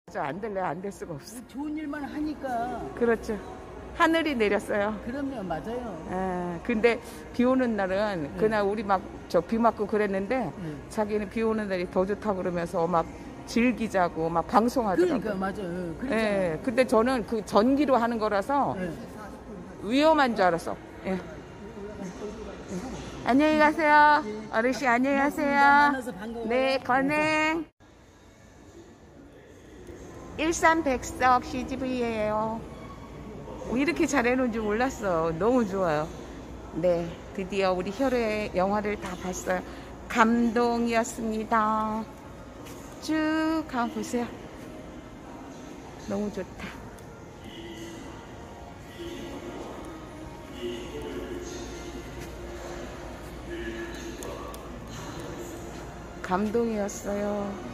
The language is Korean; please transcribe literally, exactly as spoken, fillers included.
안 될래 안 될 수가 없어. 좋은 일만 하니까. 그렇죠. 하늘이 내렸어요. 그럼요, 맞아요. 아, 근데 비 오는 날은 네. 그날 우리 막 저 비 맞고 그랬는데 네. 자기는 비 오는 날이 더 좋다고 그러면서 막 즐기자고 막 방송하더라고요. 그러니까 맞아요. 그렇죠. 예, 근데 저는 그 전기로 하는 거라서 네. 위험한 줄 알았어. 예. 예. 안녕히 가세요. 어르신 안녕히 가세요. 만나서 반가워요. 네, 건행. 일산백석 씨지비예요. 이렇게 잘 해놓은 줄 몰랐어. 너무 좋아요. 네, 드디어 우리 혈의 영화를 다 봤어요. 감동이었습니다. 쭉 가보세요. 너무 좋다. 감동이었어요.